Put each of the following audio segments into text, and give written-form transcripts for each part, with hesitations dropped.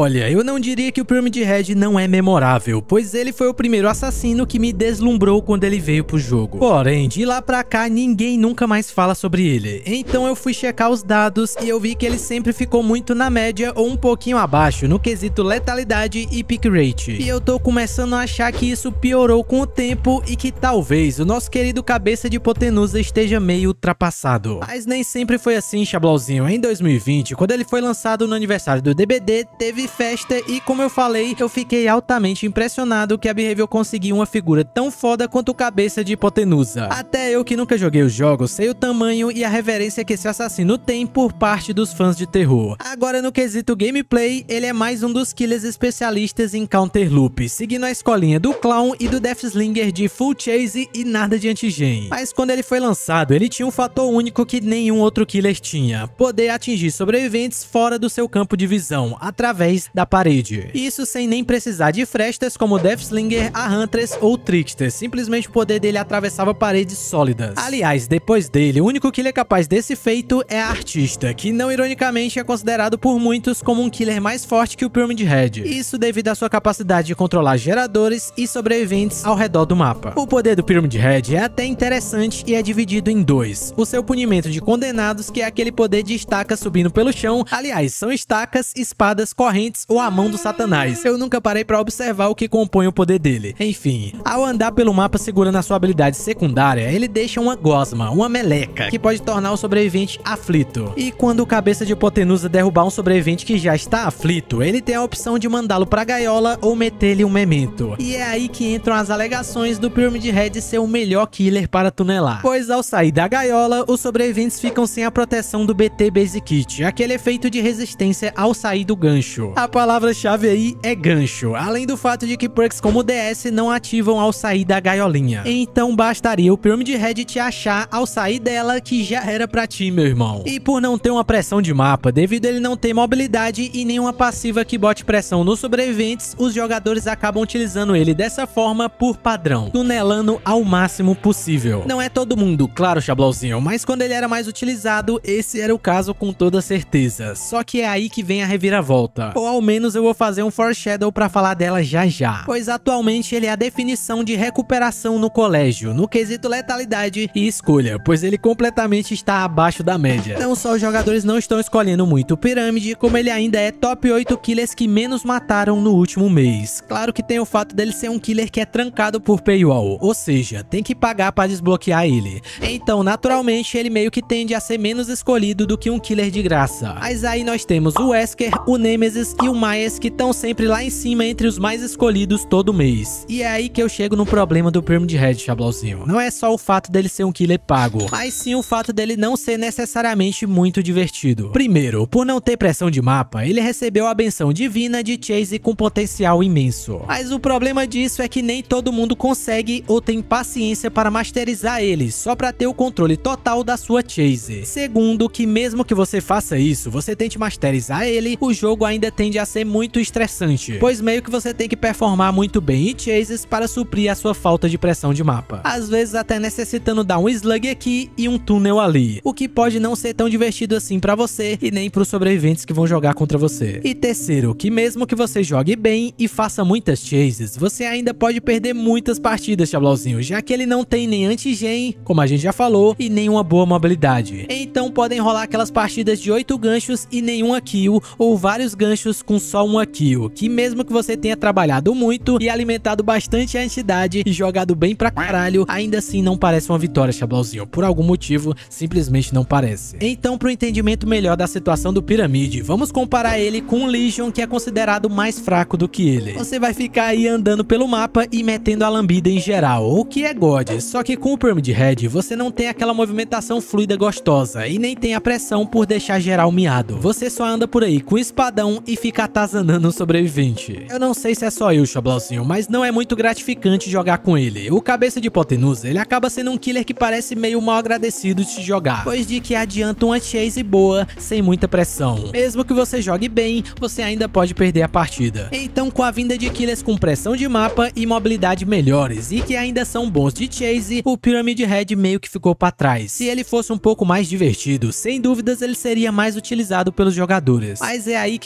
Olha, eu não diria que o Pyramid Head não é memorável, pois ele foi o primeiro assassino que me deslumbrou quando ele veio pro jogo. Porém, de lá pra cá, ninguém nunca mais fala sobre ele. Então eu fui checar os dados e eu vi que ele sempre ficou muito na média ou um pouquinho abaixo no quesito letalidade e pick rate. E eu tô começando a achar que isso piorou com o tempo e que talvez o nosso querido cabeça de hipotenusa esteja meio ultrapassado. Mas nem sempre foi assim, Chablauzinho. Em 2020, quando ele foi lançado no aniversário do DBD, teve festa e, como eu falei, eu fiquei altamente impressionado que a Behavior conseguiu uma figura tão foda quanto o cabeça de hipotenusa. Até eu que nunca joguei os jogos, sei o tamanho e a reverência que esse assassino tem por parte dos fãs de terror. Agora, no quesito gameplay, ele é mais um dos killers especialistas em counter loop, seguindo a escolinha do Clown e do Deathslinger de full chase e nada de anti-gen. Mas quando ele foi lançado, ele tinha um fator único que nenhum outro killer tinha: poder atingir sobreviventes fora do seu campo de visão, através da parede. Isso sem nem precisar de frestas como Deathslinger, a Huntress ou Trickster, simplesmente o poder dele atravessava paredes sólidas. Aliás, depois dele, o único killer capaz desse feito é a Artista, que não ironicamente é considerado por muitos como um killer mais forte que o Pyramid Head. Isso devido à sua capacidade de controlar geradores e sobreviventes ao redor do mapa. O poder do Pyramid Head é até interessante e é dividido em dois: o seu punimento de condenados, que é aquele poder de estaca subindo pelo chão. Aliás, são estacas, espadas, correntes ou a mão do satanás. Eu nunca parei pra observar o que compõe o poder dele. Enfim, ao andar pelo mapa segurando a sua habilidade secundária, ele deixa uma gosma, uma meleca, que pode tornar o sobrevivente aflito. E quando o cabeça de hipotenusa derrubar um sobrevivente que já está aflito, ele tem a opção de mandá-lo pra gaiola ou meter-lhe um memento. E é aí que entram as alegações do Pyramid Head ser o melhor killer para tunelar, pois ao sair da gaiola, os sobreviventes ficam sem a proteção do BT Basic Kit, aquele efeito de resistência ao sair do gancho. A palavra-chave aí é gancho, além do fato de que perks como o DS não ativam ao sair da gaiolinha. Então bastaria o Pyramid Head te achar ao sair dela que já era pra ti, meu irmão. E por não ter uma pressão de mapa, devido a ele não ter mobilidade e nenhuma passiva que bote pressão nos sobreviventes, os jogadores acabam utilizando ele dessa forma por padrão, tunelando ao máximo possível. Não é todo mundo, claro, Chablauzinho, mas quando ele era mais utilizado, esse era o caso com toda certeza. Só que é aí que vem a reviravolta. Ou ao menos eu vou fazer um foreshadow pra falar dela já já. Pois atualmente ele é a definição de recuperação no colégio, no quesito letalidade e escolha, pois ele completamente está abaixo da média. Não só os jogadores não estão escolhendo muito o Pyramid, como ele ainda é top 8 killers que menos mataram no último mês. Claro que tem o fato dele ser um killer que é trancado por paywall, ou seja, tem que pagar para desbloquear ele. Então, naturalmente, ele meio que tende a ser menos escolhido do que um killer de graça. Mas aí nós temos o Wesker, o Nemesis e o Myers, que estão sempre lá em cima entre os mais escolhidos todo mês. E é aí que eu chego no problema do Pyramid Head, Chablauzinho. Não é só o fato dele ser um killer pago, mas sim o fato dele não ser necessariamente muito divertido. Primeiro, por não ter pressão de mapa, ele recebeu a benção divina de chase com potencial imenso. Mas o problema disso é que nem todo mundo consegue ou tem paciência para masterizar ele, só para ter o controle total da sua chase. Segundo, que mesmo que você faça isso, você tente masterizar ele, o jogo ainda tende a ser muito estressante, pois meio que você tem que performar muito bem em chases para suprir a sua falta de pressão de mapa. Às vezes até necessitando dar um slug aqui e um túnel ali, o que pode não ser tão divertido assim pra você e nem pros sobreviventes que vão jogar contra você. E terceiro, que mesmo que você jogue bem e faça muitas chases, você ainda pode perder muitas partidas, Chablauzinho, já que ele não tem nem anti-gen, como a gente já falou, e nenhuma boa mobilidade. Então podem rolar aquelas partidas de 8 ganchos e nenhuma kill, ou vários ganchos com só uma kill, que mesmo que você tenha trabalhado muito e alimentado bastante a entidade e jogado bem pra caralho, ainda assim não parece uma vitória, Chablauzinho. Por algum motivo, simplesmente não parece. Então, pro entendimento melhor da situação do Pyramid, vamos comparar ele com o Legion, que é considerado mais fraco do que ele. Você vai ficar aí andando pelo mapa e metendo a lambida em geral, o que é God. Só que com o Pyramid Head, você não tem aquela movimentação fluida gostosa e nem tem a pressão por deixar geral miado. Você só anda por aí com espadão e fica atazanando o sobrevivente. Eu não sei se é só eu, Chablauzinho, mas não é muito gratificante jogar com ele. O cabeça de hipotenusa, ele acaba sendo um killer que parece meio mal agradecido de se jogar, pois de que adianta uma chase boa sem muita pressão. Mesmo que você jogue bem, você ainda pode perder a partida. Então, com a vinda de killers com pressão de mapa e mobilidade melhores e que ainda são bons de chase, o Pyramid Head meio que ficou pra trás. Se ele fosse um pouco mais divertido, sem dúvidas ele seria mais utilizado pelos jogadores. Mas é aí que vem a possível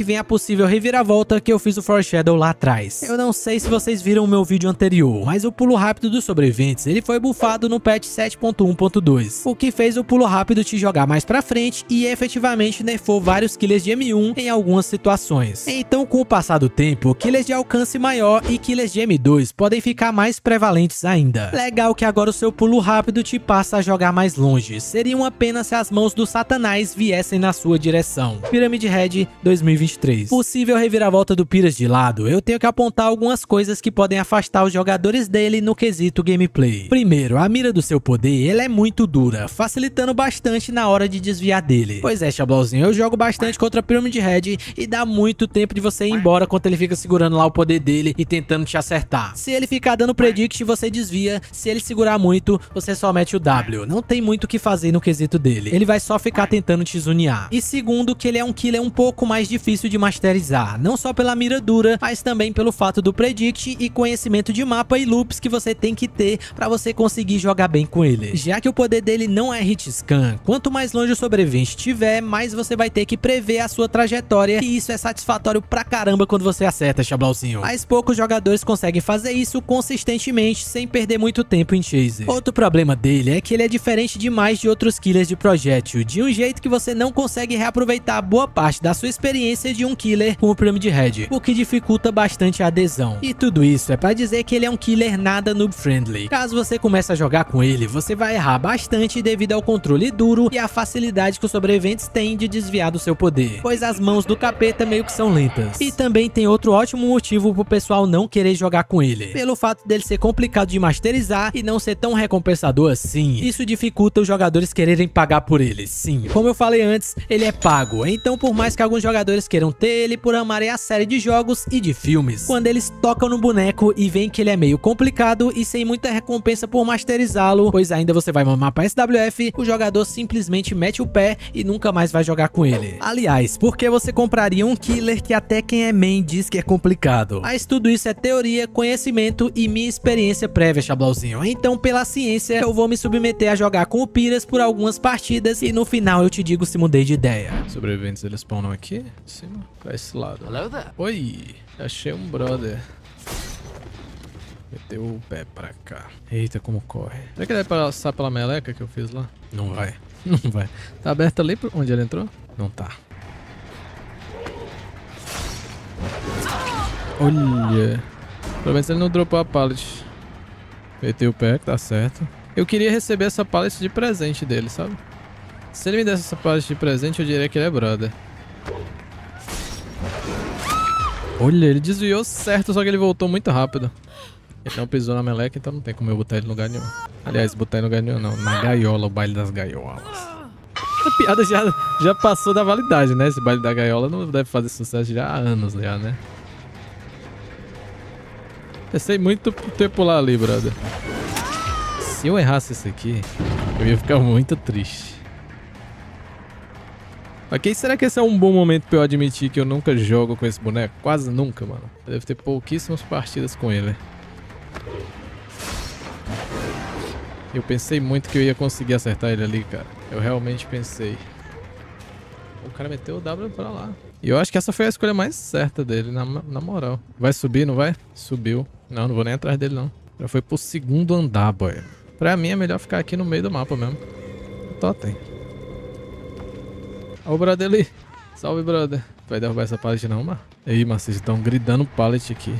possível reviravolta que eu fiz o Foreshadow lá atrás. Eu não sei se vocês viram o meu vídeo anterior, mas o pulo rápido dos sobreviventes, ele foi bufado no patch 7.1.2, o que fez o pulo rápido te jogar mais pra frente e efetivamente nerfou vários killers de M1 em algumas situações. Então, com o passar do tempo, killers de alcance maior e killers de M2 podem ficar mais prevalentes ainda. Legal que agora o seu pulo rápido te passa a jogar mais longe, seria uma pena se as mãos do Satanás viessem na sua direção. Pyramid Head 2023. Possível reviravolta do Piras de lado, eu tenho que apontar algumas coisas que podem afastar os jogadores dele no quesito gameplay. Primeiro, a mira do seu poder, ela é muito dura, facilitando bastante na hora de desviar dele. Pois é, Chablauzinho, eu jogo bastante contra Pyramid Head e dá muito tempo de você ir embora quando ele fica segurando lá o poder dele e tentando te acertar. Se ele ficar dando predict, você desvia. Se ele segurar muito, você só mete o W. Não tem muito o que fazer no quesito dele. Ele vai só ficar tentando te zunear. E segundo, que ele é um killer um pouco mais difícil de masterizar. Não só pela mira dura, mas também pelo fato do predict e conhecimento de mapa e loops que você tem que ter pra você conseguir jogar bem com ele. Já que o poder dele não é hit scan, quanto mais longe o sobrevivente estiver, mais você vai ter que prever a sua trajetória, e isso é satisfatório pra caramba quando você acerta, Chablauzinho. Mas poucos jogadores conseguem fazer isso consistentemente sem perder muito tempo em chase. Outro problema dele é que ele é diferente demais de outros killers de projétil, de um jeito que você não consegue reaproveitar boa parte da sua experiência de um killer com o Pyramid Head, o que dificulta bastante a adesão. E tudo isso é pra dizer que ele é um killer nada noob friendly. Caso você comece a jogar com ele, você vai errar bastante devido ao controle duro e a facilidade que os sobreviventes têm de desviar do seu poder, pois as mãos do capeta meio que são lentas. E também tem outro ótimo motivo pro pessoal não querer jogar com ele, pelo fato dele ser complicado de masterizar e não ser tão recompensador assim. Isso dificulta os jogadores quererem pagar por ele. Sim, como eu falei antes, ele é pago, então por mais que alguns jogadores queiram ter ele por amarem a série de jogos e de filmes, quando eles tocam no boneco e veem que ele é meio complicado e sem muita recompensa por masterizá-lo, pois ainda você vai mamar pra SWF, o jogador simplesmente mete o pé e nunca mais vai jogar com ele. Aliás, por que você compraria um killer que até quem é main diz que é complicado? Mas tudo isso é teoria, conhecimento e minha experiência prévia, Chablauzinho. Então, pela ciência, eu vou me submeter a jogar com o Piras por algumas partidas e no final eu te digo se mudei de ideia. Sobreviventes, eles spawnam aqui em cima, pra esse lado. Oi, achei um brother. Meteu o pé pra cá. Eita, como corre. Será que ele vai passar pela meleca que eu fiz lá? Não vai. Não vai. Tá aberto ali onde ele entrou? Não tá. Olha. Pelo menos ele não dropou a pallet. Meteu o pé, que tá certo. Eu queria receber essa pallet de presente dele, sabe? Se ele me desse essa pallet de presente, eu diria que ele é brother. Olha, ele desviou certo, só que ele voltou muito rápido. Ele não pisou na meleca, então não tem como eu botar ele no lugar nenhum. Aliás, botar ele no lugar nenhum não, na gaiola, o baile das gaiolas. A piada já passou da validade, né? Esse baile da gaiola não deve fazer sucesso já há anos, já, né? Pensei muito tempo lá ali, brother. Se eu errasse isso aqui, eu ia ficar muito triste. Ok, será que esse é um bom momento pra eu admitir que eu nunca jogo com esse boneco? Quase nunca, mano. Eu devo ter pouquíssimas partidas com ele. Eu pensei muito que eu ia conseguir acertar ele ali, cara. Eu realmente pensei. O cara meteu o W pra lá. E eu acho que essa foi a escolha mais certa dele, na moral. Vai subir, não vai? Subiu. Não vou nem atrás dele, não. Já foi pro segundo andar, boy. Pra mim é melhor ficar aqui no meio do mapa mesmo. Totem. Ó o brother ali. Salve, brother. Vai derrubar essa pallet não, mano? Aí, mas vocês estão gridando pallet aqui.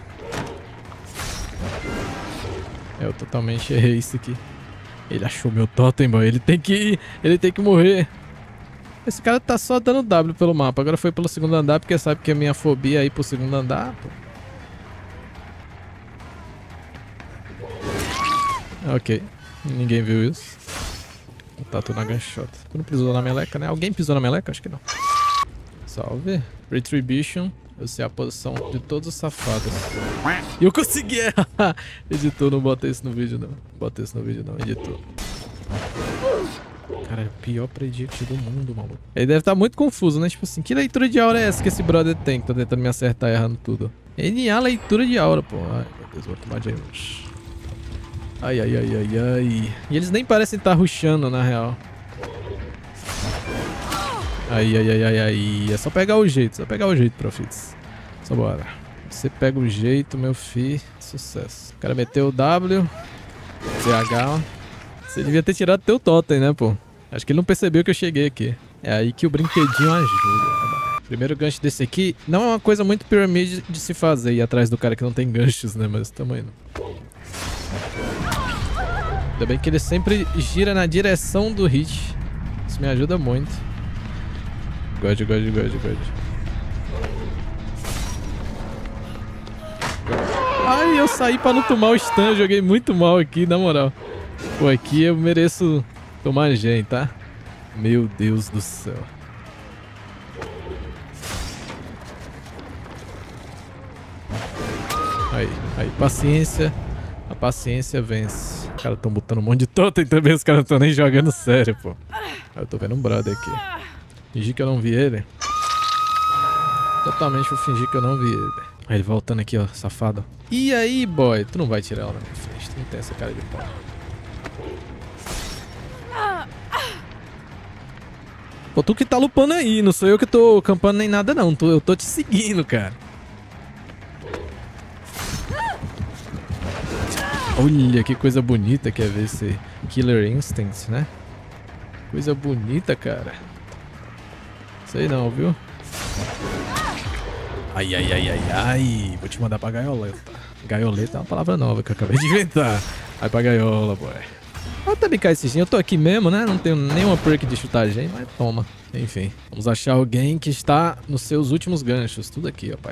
Eu totalmente errei isso aqui. Ele achou meu totem, boy. Ele tem que ir. Ele tem que morrer. Esse cara tá só dando W pelo mapa. Agora foi pelo segundo andar porque sabe que a minha fobia é ir pro segundo andar, pô. Ok. Ninguém viu isso. O Tatu na gunshot. Tu não pisou na meleca, né? Alguém pisou na meleca? Acho que não. Salve. Retribution. Eu sei a posição de todos os safados. E eu consegui errar. Editor, não bota isso no vídeo, não. Bota isso no vídeo, não. Editor. Cara, é o pior predict do mundo, maluco. Ele deve estar muito confuso, né? Tipo assim, que leitura de aura é essa que esse brother tem? Que tá tentando me acertar errando tudo. NA leitura de aura, pô. Ai, meu Deus, vou tomar de hoje. Ai, ai, ai, ai, ai. E eles nem parecem estar rushando, na real. Aí. É só pegar o jeito, Profits. Só bora. Você pega o jeito, meu fi. Sucesso. O cara meteu o W. CH. Você devia ter tirado teu totem, né, pô? Acho que ele não percebeu que eu cheguei aqui. É aí que o brinquedinho ajuda. Primeiro gancho desse aqui. Não é uma coisa muito pirâmide de se fazer ir atrás do cara que não tem ganchos, né? Mas tamo indo. Ainda bem que ele sempre gira na direção do hit. Isso me ajuda muito. God. Ai, eu saí pra não tomar o stun. Joguei muito mal aqui, na moral. Pô, aqui eu mereço tomar gen, tá? Meu Deus do céu. Aí, paciência. A paciência vence. Os caras tão botando um monte de totem também. Os caras não tão nem jogando sério, pô. Eu tô vendo um brother aqui. Fingir que eu não vi ele. Totalmente vou fingir que eu não vi ele. Aí ele voltando aqui, ó, safado. E aí, boy? Tu não vai tirar ela na minha frente. Tu não tem essa cara de pau. Pô, tu que tá lupando aí. Não sou eu que tô campando nem nada, não. Eu tô te seguindo, cara. Olha que coisa bonita que é ver esse Killer Instinct, né? Coisa bonita, cara. Sei não, viu? Ai. Vou te mandar pra gaioleta. Gaioleta é uma palavra nova que eu acabei de inventar. Vai pra gaiola, boy. Vou até brincar esse gen. Eu tô aqui mesmo, né? Não tenho nenhuma perk de chutar gen, mas toma. Enfim. Vamos achar alguém que está nos seus últimos ganchos. Tudo aqui, ó, pai.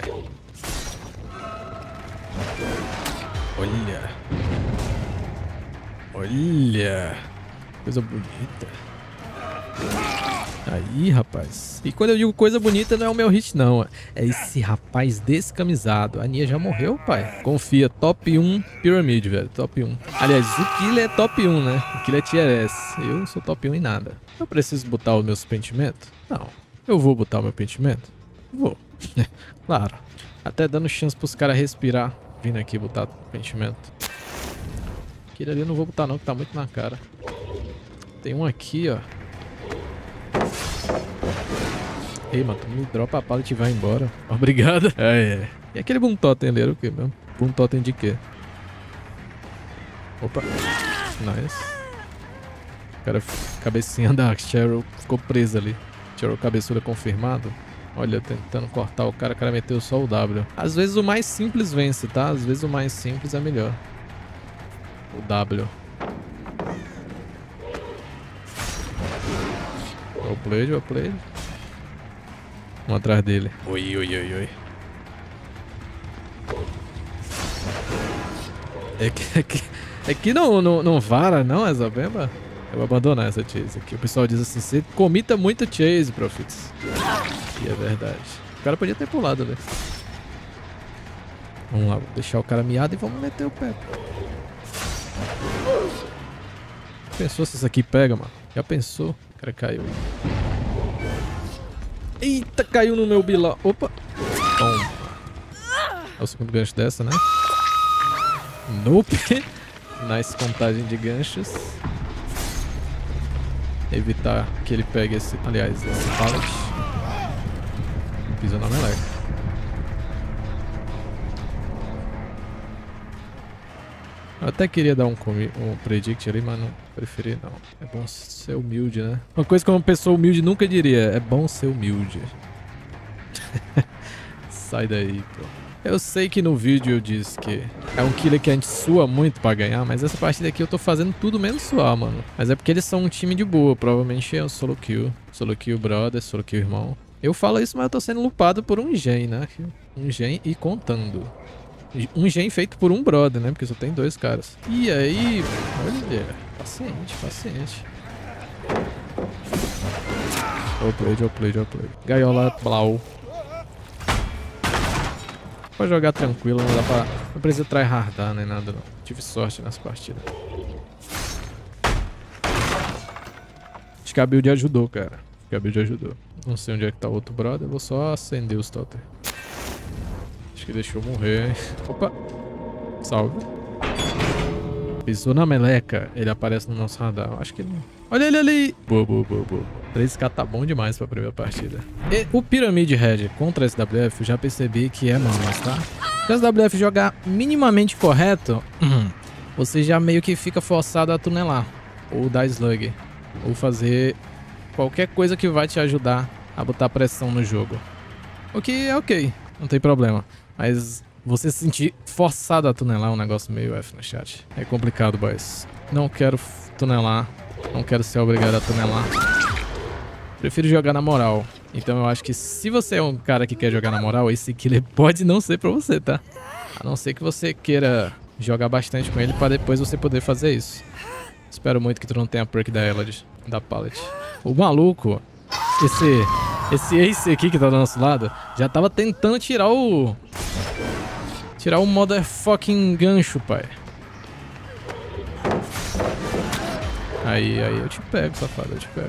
Olha. Coisa bonita. Aí, rapaz. E quando eu digo coisa bonita, não é o meu hit, não. É esse rapaz descamisado. A Nia já morreu, pai. Confia. Top 1 Pyramid, velho. Top 1. Aliás, o Killer é top 1, né? O Killer é tier S. Eu não sou top 1 em nada. Eu preciso botar o meu pentimento? Não. Eu vou botar o meu pentimento? Vou. Claro. Até dando chance pros caras respirar. Vindo aqui botar o pentimento. Aquele ali eu não vou botar não, que tá muito na cara. Tem um aqui, ó. Ei, mano, tu me dropa a pallet e vai embora. Obrigado. É. E aquele Boom Totem ali era o que mesmo? Boom Totem de quê? Opa. Nice. O cara, cabecinha da Cheryl ficou presa ali. Cheryl cabeçuda confirmado. Olha, tentando cortar o cara meteu só o W. Às vezes o mais simples vence, tá? Às vezes o mais simples é melhor. O W. Well played. Um atrás dele. Oi. É que não vara, não, essa bemba? Eu vou abandonar essa chase aqui. O pessoal diz assim, você comita muito chase, Profits. E é verdade. O cara podia ter pulado ali. Vamos lá, vou deixar o cara miado e vamos meter o pé. Pensou se isso aqui pega, mano? Já pensou? O cara caiu. Eita, caiu no meu biló. Opa. Toma. É o segundo gancho dessa, né? Nope. Nice contagem de ganchos. Evitar que ele pegue esse... Aliás, esse pallet. Pisa na meleca. Eu até queria dar um predict ali, mas não preferi não. É bom ser humilde, né? Uma coisa que uma pessoa humilde nunca diria. É bom ser humilde. Sai daí, pô. Eu sei que no vídeo eu disse que é um killer que a gente sua muito pra ganhar, mas essa partida aqui eu tô fazendo tudo menos suar, mano. Mas é porque eles são um time de boa, provavelmente é um solo kill. Solo kill brother, solo kill irmão. Eu falo isso, mas eu tô sendo lupado por um gen, né? Um gen e contando. Um gen feito por um brother, né? Porque só tem dois caras. E aí, olha, paciente. Well played. Gaiola, blau. Pode jogar tranquilo, não dá pra... Não precisa tryhardar nem nada não. Tive sorte nessa partida. Acho que a build ajudou, cara. Não sei onde é que tá o outro brother. Eu vou só acender os totem. Acho que deixou morrer. Opa. Salve. Pisou na meleca, ele aparece no nosso radar. Acho que não. Olha ele ali! Boa. 3K tá bom demais pra primeira partida. E o Pyramid Head contra SWF, eu já percebi que é mamas, tá? Se a SWF jogar minimamente correto, você já meio que fica forçado a tunelar. Ou dar slug. Ou fazer qualquer coisa que vai te ajudar a botar pressão no jogo. O que é ok, não tem problema. Mas você se sentir forçado a tunelar é um negócio meio F no chat. É complicado, boys. Não quero tunelar. Não quero ser obrigado a tunelar. Prefiro jogar na moral. Então eu acho que se você é um cara que quer jogar na moral, esse killer pode não ser pra você, tá? A não ser que você queira jogar bastante com ele pra depois você poder fazer isso. Espero muito que tu não tenha a perk da Elod, da Pallet. O maluco, esse Ace aqui que tá do nosso lado, já tava tentando tirar o motherfucking gancho, pai. Aí, eu te pego, safado, eu te pego.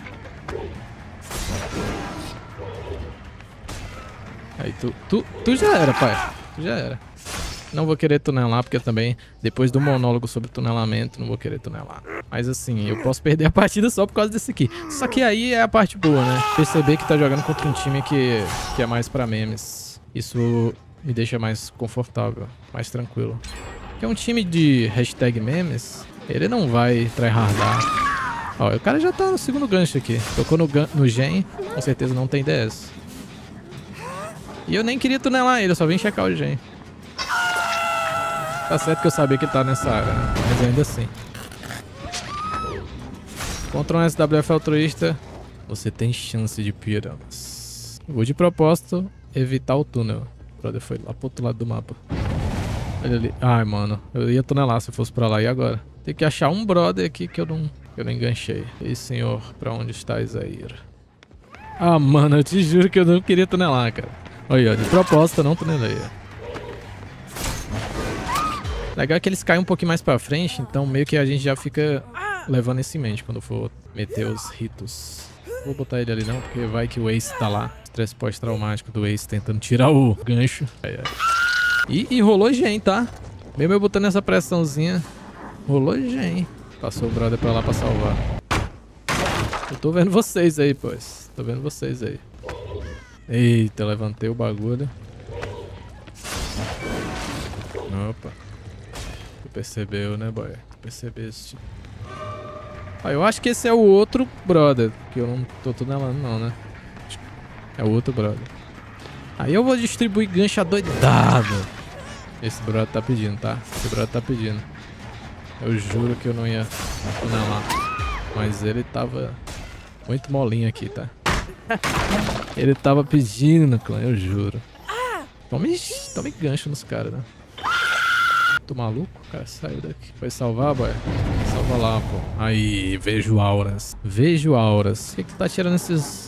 Aí, tu já era, pai. Tu já era. Não vou querer tunelar, porque também, depois do monólogo sobre tunelamento, não vou querer tunelar. Mas assim, eu posso perder a partida só por causa desse aqui. Só que aí é a parte boa, né? Perceber que tá jogando contra um time que é mais pra memes. Isso me deixa mais confortável, mais tranquilo. Porque um time de hashtag memes, ele não vai tryhardar. Ó, o cara já tá no segundo gancho aqui. Tocou no gen, com certeza não tem DS. E eu nem queria tunelar ele, eu só vim checar o gen. Tá certo que eu sabia que ele tá nessa área, né? Mas ainda assim. Contra um SWF altruísta, você tem chance de piramas. Vou de propósito evitar o túnel. O brother foi lá pro outro lado do mapa. Olha ali. Ai, mano. Eu ia tunelar se fosse pra lá. E agora? Tem que achar um brother aqui que eu não enganchei. Ei, senhor, pra onde está Isaíra? Ah, mano, eu te juro que eu não queria tunelar, cara. Olha, ó, de propósito eu não tunelei. Legal é que eles caem um pouquinho mais pra frente, então meio que a gente já fica levando isso em mente quando for meter os ritos. Vou botar ele ali não, porque vai que o Ace tá lá. Estresse pós-traumático do Ace tentando tirar o gancho. E rolou gen, tá? Mesmo eu botando essa pressãozinha, rolou gen. Passou o brother pra lá pra salvar. Eu tô vendo vocês aí, pois. Tô vendo vocês aí. Eita, levantei o bagulho. Opa. Tu percebeu, né, boy? Tu percebeste. Ah, eu acho que esse é o outro brother. Que eu não tô tunelando não, né? É o outro brother. Aí eu vou distribuir gancho adoidado. Esse brother tá pedindo, tá? Esse brother tá pedindo. Eu juro que eu não ia tunelar. Mas ele tava muito molinho aqui, tá? Ele tava pedindo, clã, eu juro. Tome gancho nos caras, né? Tô maluco? O cara saiu daqui. Vai salvar, boy? Salva lá, pô. Aí, vejo auras. Vejo auras. O que tu tá tirando esses...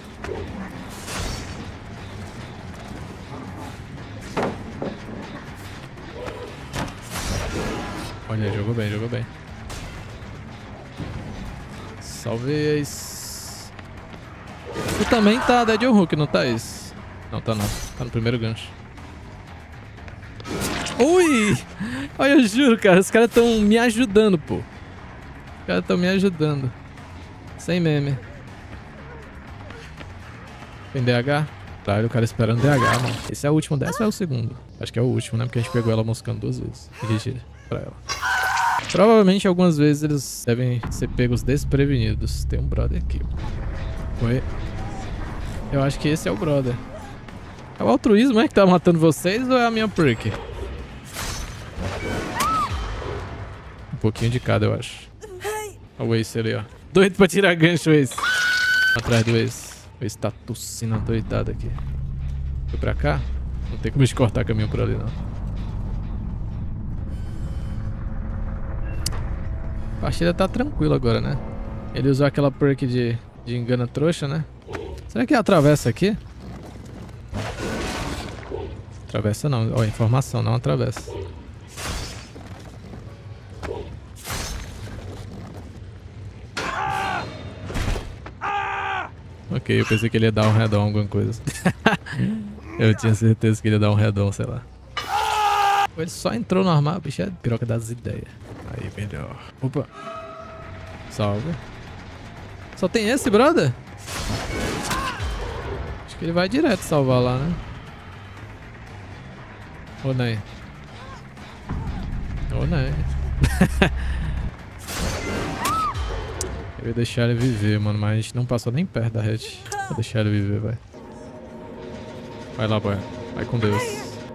Olha, jogou bem, jogou bem. Talvez... Tu também tá Dead Hook, não tá isso? Não, tá não. Tá no primeiro gancho. Ui! Olha, eu juro, cara. Os caras tão me ajudando, pô. Os caras tão me ajudando. Sem meme. Tem DH? Tá, o cara esperando DH, mano. Esse é o último dessa ou é o segundo? Acho que é o último, né? Porque a gente pegou ela moscando 2 vezes. GG pra ela. Provavelmente algumas vezes eles devem ser pegos desprevenidos. Tem um brother aqui. Oi. Eu acho que esse é o brother. É o altruísmo, é que tá matando vocês ou é a minha perk? Um pouquinho de cada, eu acho. Olha o Ace ali, ó. Doido pra tirar gancho, o Ace. Atrás do Ace. O Ace tá tossindo doidado aqui. Foi pra cá? Não tem como a gente cortar caminho por ali, não. A partida tá tranquila agora, né? Ele usou aquela perk de engana trouxa, né? Será que atravessa aqui? Atravessa não. Ó, informação, não atravessa. Ok, eu pensei que ele ia dar um head-on, alguma coisa. Eu tinha certeza que ele ia dar um head-on, sei lá. Ou ele só entrou normal, bicho é piroca das ideias. Aí, melhor. Opa. Salve. Só tem esse, brother? Acho que ele vai direto salvar lá, né? Ou nem? Ou nem? Eu ia deixar ele viver, mano, mas a gente não passou nem perto da rede. Vou deixar ele viver, vai. Vai lá, boy. Vai com Deus.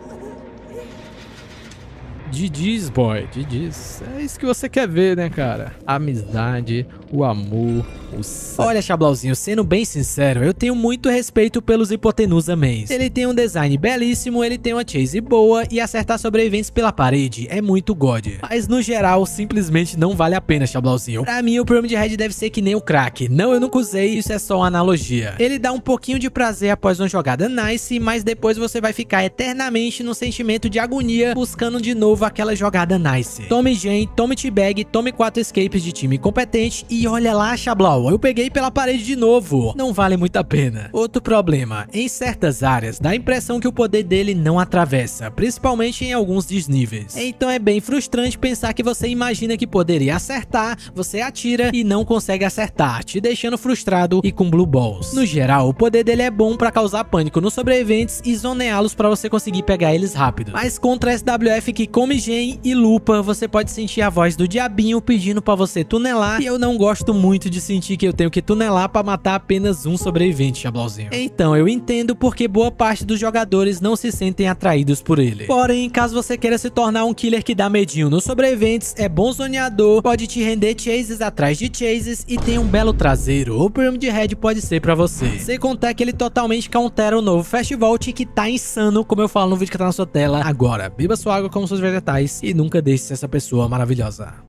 GG's, boy. GG's. É isso que você quer ver, né, cara? A amizade, o amor, o sangue. Olha, Xablauzinho, sendo bem sincero, eu tenho muito respeito pelos Hipotenusa Mains. Ele tem um design belíssimo, ele tem uma chase boa e acertar sobreviventes pela parede é muito god. Mas no geral, simplesmente não vale a pena, Xablauzinho. Pra mim, o Pyramid Head deve ser que nem o crack. Não, eu nunca usei, isso é só uma analogia. Ele dá um pouquinho de prazer após uma jogada nice, mas depois você vai ficar eternamente no sentimento de agonia, buscando de novo aquela jogada nice. Tome gen, tome teabag, tome 4 escapes de time competente e olha lá, Xablau, eu peguei pela parede de novo. Não vale muito a pena. Outro problema, em certas áreas, dá a impressão que o poder dele não atravessa, principalmente em alguns desníveis. Então é bem frustrante pensar que você imagina que poderia acertar, você atira e não consegue acertar, te deixando frustrado e com blue balls. No geral, o poder dele é bom pra causar pânico nos sobreviventes e zoneá-los pra você conseguir pegar eles rápido. Mas contra a SWF que come gen e lupa, você pode sentir a voz do diabinho pedindo pra você tunelar, e eu não gosto muito de sentir que eu tenho que tunelar pra matar apenas um sobrevivente, Xablauzinho. Então eu entendo porque boa parte dos jogadores não se sentem atraídos por ele. Porém, caso você queira se tornar um killer que dá medinho nos sobreviventes, é bom zoneador, pode te render chases atrás de chases e tem um belo traseiro, o Pyramid Head pode ser pra você. Sem contar que ele totalmente countera o novo Fast Vault que tá insano, como eu falo no vídeo que tá na sua tela agora. Beba sua água como seus vegetais e nunca deixe de ser essa pessoa maravilhosa.